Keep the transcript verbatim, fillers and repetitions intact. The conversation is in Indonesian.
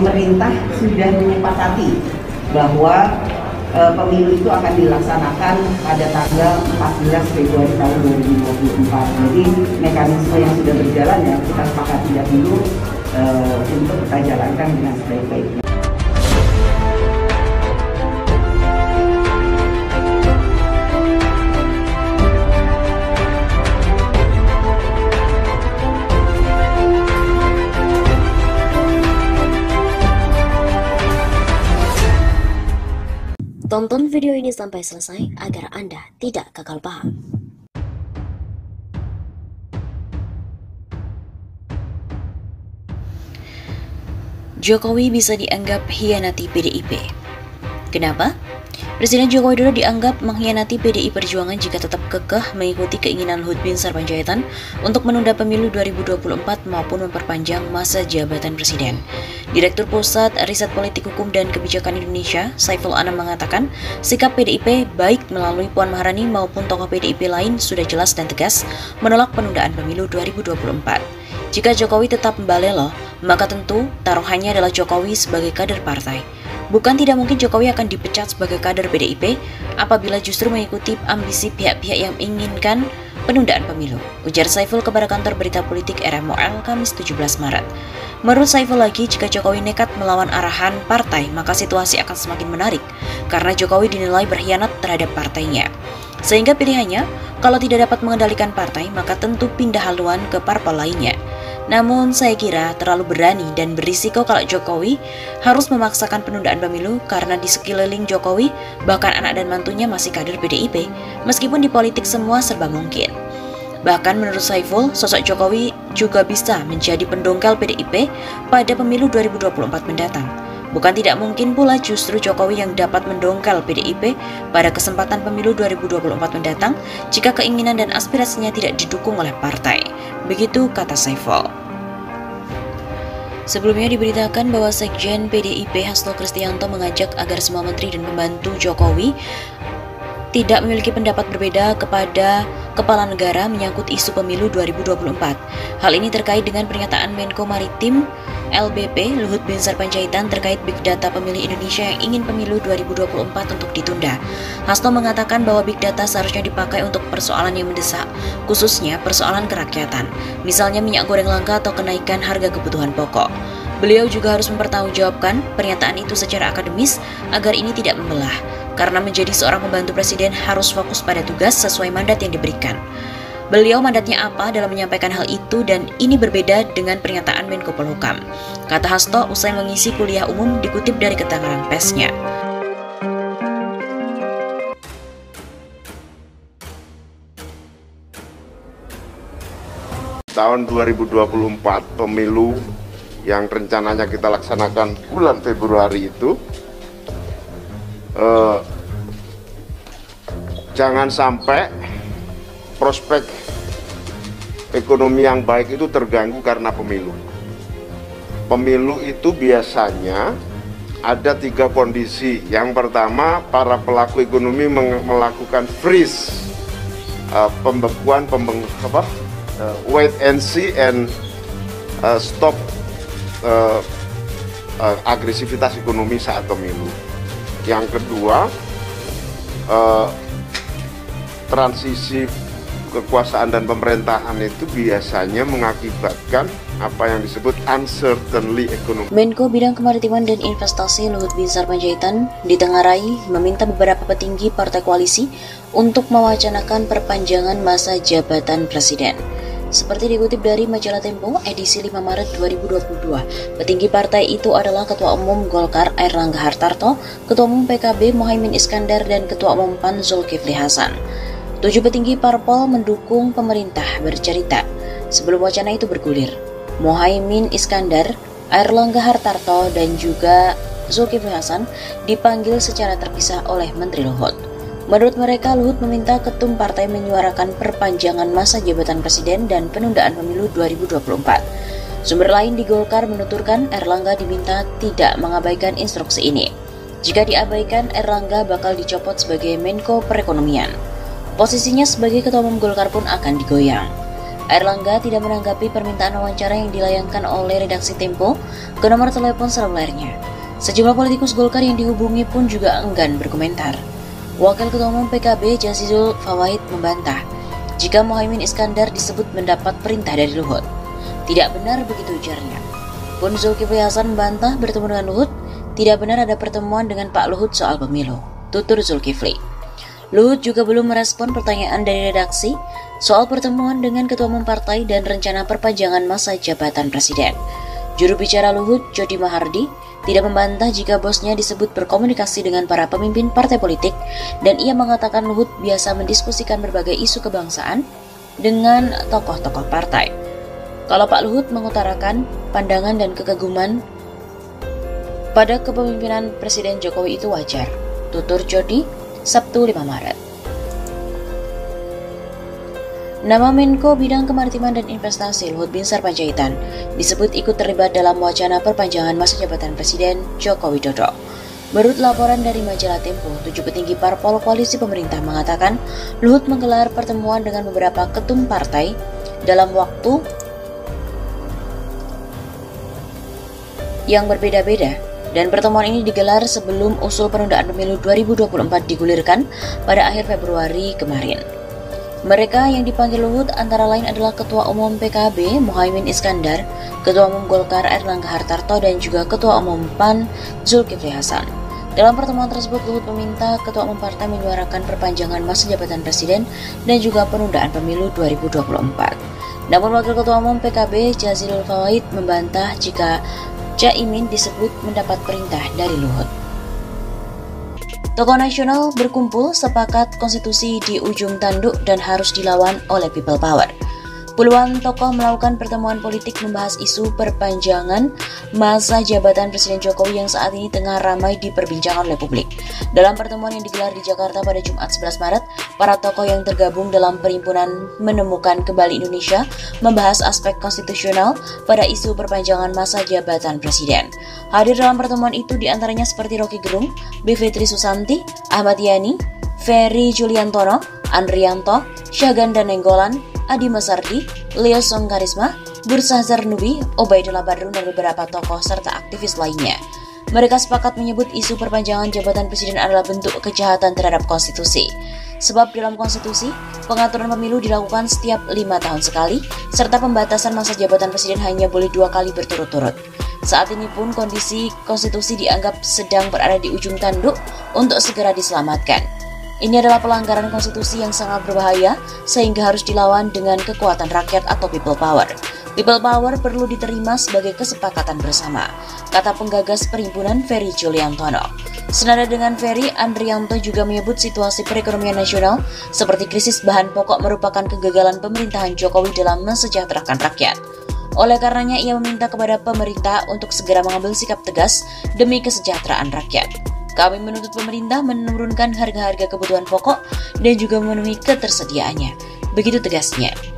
Pemerintah sudah menyepakati bahwa e, pemilu itu akan dilaksanakan pada tanggal empat belas Februari tahun dua ribu dua puluh empat. Jadi mekanisme yang sudah berjalan ya kita sepakati dahulu e, untuk kita jalankan dengan sebaik-baiknya. Tonton video ini sampai selesai agar Anda tidak gagal paham. Jokowi bisa dianggap hianati P D I P. Kenapa? Presiden Joko Widodo dianggap mengkhianati P D I Perjuangan jika tetap kekeh mengikuti keinginan Luhut Binsar Panjaitan untuk menunda pemilu dua ribu dua puluh empat maupun memperpanjang masa jabatan presiden. Direktur Pusat Riset Politik Hukum dan Kebijakan Indonesia, Saiful Anam mengatakan, sikap P D I P baik melalui Puan Maharani maupun tokoh P D I P lain sudah jelas dan tegas menolak penundaan pemilu dua ribu dua puluh empat. Jika Jokowi tetap membalelo, maka tentu taruhannya adalah Jokowi sebagai kader partai. Bukan tidak mungkin Jokowi akan dipecat sebagai kader P D I P apabila justru mengikuti ambisi pihak-pihak yang menginginkan penundaan pemilu, ujar Saiful kepada kantor berita politik R M O L Kamis tujuh belas Maret. Menurut Saiful lagi, jika Jokowi nekat melawan arahan partai, maka situasi akan semakin menarik karena Jokowi dinilai berkhianat terhadap partainya. Sehingga pilihannya, kalau tidak dapat mengendalikan partai, maka tentu pindah haluan ke parpol lainnya. Namun saya kira terlalu berani dan berisiko kalau Jokowi harus memaksakan penundaan pemilu karena di sekeliling Jokowi bahkan anak dan mantunya masih kader P D I P, meskipun di politik semua serba mungkin. Bahkan menurut Saiful, sosok Jokowi juga bisa menjadi pendongkal P D I P pada pemilu dua ribu dua puluh empat mendatang. Bukan tidak mungkin pula justru Jokowi yang dapat mendongkal P D I P pada kesempatan pemilu dua ribu dua puluh empat mendatang jika keinginan dan aspirasinya tidak didukung oleh partai. Begitu kata Saiful. Sebelumnya diberitakan bahwa Sekjen P D I P Hasto Kristianto mengajak agar semua menteri dan pembantu Jokowi tidak memiliki pendapat berbeda kepada kepala negara menyangkut isu pemilu dua ribu dua puluh empat. Hal ini terkait dengan pernyataan Menko Maritim L B P Luhut Binsar Panjaitan terkait Big Data Pemilih Indonesia yang ingin pemilu dua ribu dua puluh empat untuk ditunda. Hasto mengatakan bahwa Big Data seharusnya dipakai untuk persoalan yang mendesak, khususnya persoalan kerakyatan, misalnya minyak goreng langka atau kenaikan harga kebutuhan pokok. Beliau juga harus mempertanggungjawabkan pernyataan itu secara akademis agar ini tidak membelah, karena menjadi seorang pembantu presiden harus fokus pada tugas sesuai mandat yang diberikan. Beliau mandatnya apa dalam menyampaikan hal itu dan ini berbeda dengan pernyataan Menko Polhukam, kata Hasto usai mengisi kuliah umum dikutip dari keterangan persnya. Tahun dua ribu dua puluh empat pemilu yang rencananya kita laksanakan bulan Februari itu eh, jangan sampai prospek ekonomi yang baik itu terganggu karena pemilu. Pemilu itu biasanya ada tiga kondisi. Yang pertama, para pelaku ekonomi melakukan freeze, uh, pembekuan, pembeng, apa, uh, wait and see and uh, stop uh, uh, agresivitas ekonomi saat pemilu. Yang kedua, uh, transisi kekuasaan dan pemerintahan itu biasanya mengakibatkan apa yang disebut uncertainty ekonomi. Menko Bidang Kemaritiman dan Investasi Luhut Binsar Panjaitan ditengarai meminta beberapa petinggi partai koalisi untuk mewacanakan perpanjangan masa jabatan presiden. Seperti dikutip dari majalah Tempo edisi lima Maret dua ribu dua puluh dua, petinggi partai itu adalah Ketua Umum Golkar Airlangga Hartarto, Ketua Umum P K B Muhaimin Iskandar, dan Ketua Umum P A N Zulkifli Hasan. Tujuh petinggi parpol mendukung pemerintah bercerita. Sebelum wacana itu bergulir, Muhaimin Iskandar, Airlangga Hartarto, dan juga Zulkifli Hasan dipanggil secara terpisah oleh Menteri Luhut. Menurut mereka, Luhut meminta ketum partai menyuarakan perpanjangan masa jabatan presiden dan penundaan pemilu dua ribu dua puluh empat. Sumber lain di Golkar menuturkan Airlangga diminta tidak mengabaikan instruksi ini. Jika diabaikan, Airlangga bakal dicopot sebagai Menko Perekonomian. Posisinya sebagai Ketua Umum Golkar pun akan digoyang. Airlangga tidak menanggapi permintaan wawancara yang dilayangkan oleh redaksi Tempo ke nomor telepon selulernya. Sejumlah politikus Golkar yang dihubungi pun juga enggan berkomentar. Wakil Ketua Umum P K B Jazilul Fawait membantah jika Muhaimin Iskandar disebut mendapat perintah dari Luhut. Tidak benar begitu ujarnya. Pun Zulkifli Hasan membantah bertemu dengan Luhut, tidak benar ada pertemuan dengan Pak Luhut soal pemilu, tutur Zulkifli. Luhut juga belum merespon pertanyaan dari redaksi soal pertemuan dengan Ketua Umum Partai dan rencana perpanjangan masa jabatan Presiden. Juru bicara Luhut, Jody Mahardi, tidak membantah jika bosnya disebut berkomunikasi dengan para pemimpin partai politik dan ia mengatakan Luhut biasa mendiskusikan berbagai isu kebangsaan dengan tokoh-tokoh partai. Kalau Pak Luhut mengutarakan pandangan dan kekaguman pada kepemimpinan Presiden Jokowi itu wajar, tutur Jody Sabtu lima Maret. Nama Menko Bidang Kemaritiman dan Investasi Luhut Binsar Panjaitan disebut ikut terlibat dalam wacana perpanjangan masa jabatan Presiden Joko Widodo. Menurut laporan dari majalah Tempo, tujuh petinggi parpol koalisi pemerintah mengatakan Luhut menggelar pertemuan dengan beberapa ketum partai dalam waktu yang berbeda-beda. Dan pertemuan ini digelar sebelum usul penundaan pemilu dua ribu dua puluh empat digulirkan pada akhir Februari kemarin. Mereka yang dipanggil Luhut antara lain adalah Ketua Umum P K B Muhaimin Iskandar, Ketua Umum Golkar Airlangga Hartarto, dan juga Ketua Umum P A N Zulkifli Hasan. Dalam pertemuan tersebut, Luhut meminta Ketua Umum Partai menyuarakan perpanjangan masa jabatan Presiden dan juga penundaan pemilu dua ribu dua puluh empat. Namun Wakil Ketua Umum P K B Jazilul Fawait membantah jika Caimin disebut mendapat perintah dari Luhut. Tokoh nasional berkumpul sepakat konstitusi di ujung tanduk dan harus dilawan oleh People Power. Puluhan tokoh melakukan pertemuan politik membahas isu perpanjangan masa jabatan Presiden Jokowi yang saat ini tengah ramai diperbincangkan oleh publik. Dalam pertemuan yang digelar di Jakarta pada Jumat sebelas Maret, para tokoh yang tergabung dalam Perhimpunan Menemukan Kembali Indonesia membahas aspek konstitusional pada isu perpanjangan masa jabatan Presiden. Hadir dalam pertemuan itu diantaranya seperti Rocky Gerung, Bivitri Susanti, Ahmad Yani, Ferry Juliantono, Andrianto, Syahganda Nenggolan, Adi Masardi, Leo Songkarisma, Bursa Zarnubi, Obaidullah Badrun, dan beberapa tokoh serta aktivis lainnya. Mereka sepakat menyebut isu perpanjangan jabatan presiden adalah bentuk kejahatan terhadap konstitusi. Sebab dalam konstitusi, pengaturan pemilu dilakukan setiap lima tahun sekali, serta pembatasan masa jabatan presiden hanya boleh dua kali berturut-turut. Saat ini pun kondisi konstitusi dianggap sedang berada di ujung tanduk untuk segera diselamatkan. Ini adalah pelanggaran konstitusi yang sangat berbahaya sehingga harus dilawan dengan kekuatan rakyat atau people power. People power perlu diterima sebagai kesepakatan bersama, kata penggagas perhimpunan Ferry Juliantono. Senada dengan Ferry, Andrianto juga menyebut situasi perekonomian nasional seperti krisis bahan pokok merupakan kegagalan pemerintahan Jokowi dalam mensejahterakan rakyat. Oleh karenanya ia meminta kepada pemerintah untuk segera mengambil sikap tegas demi kesejahteraan rakyat. Kami menuntut pemerintah menurunkan harga-harga kebutuhan pokok dan juga memenuhi ketersediaannya. Begitu tegasnya.